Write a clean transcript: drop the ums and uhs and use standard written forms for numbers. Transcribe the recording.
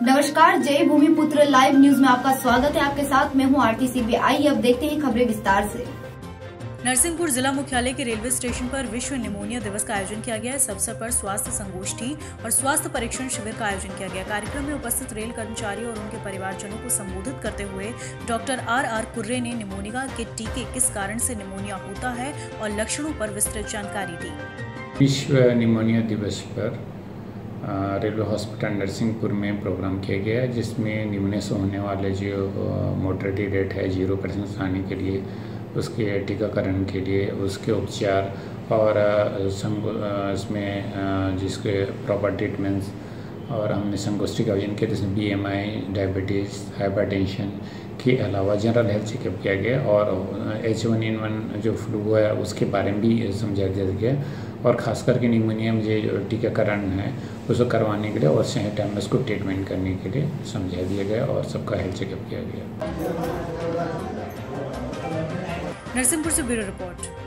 नमस्कार, जय भूमिपुत्र live news में आपका स्वागत है। आपके साथ मैं हूं आरती सीबी। आइए अब देखते हैं खबरें विस्तार से। नरसिंहपुर जिला मुख्यालय के रेलवे स्टेशन पर विश्व निमोनिया दिवस का आयोजन किया गया। इस अवसर पर स्वास्थ्य संगोष्ठी और स्वास्थ्य परीक्षण शिविर का आयोजन किया गया। कार्यक्रम में उपस्थित रेल कर्मचारियों और उनके परिवारजनों को संबोधित करते हुए डॉक्टर आर कुर्रे ने निमोनिया के टीके किस कारण से निमोनिया होता है और लक्षणों पर विस्तृत जानकारी दी। विश्व निमोनिया दिवस पर रेलवे हॉस्पिटल नरसिंहपुर में प्रोग्राम किया गया है, जिसमें निमोनिया से होने वाले जो मोर्टेलिटी रेट है 0% आने के लिए, उसके टीकाकरण के लिए, उसके उपचार और इसमें जिसके प्रॉपर ट्रीटमेंट्स, और हमने संगोष्ठी का आयोजन किया जिसमें BMI, डायबिटीज़, हाइपरटेंशन के अलावा जनरल हेल्थ चेकअप किया गया और H1N1 जो फ्लू है उसके बारे में भी समझा दिया गया, और ख़ास करके निमोनिया में जो टीकाकरण है उसको करवाने के लिए और सही टाइम में उसको ट्रीटमेंट करने के लिए समझा दिया गया और सबका हेल्थ चेकअप किया गया। नरसिंहपुर से ब्यूरो रिपोर्ट।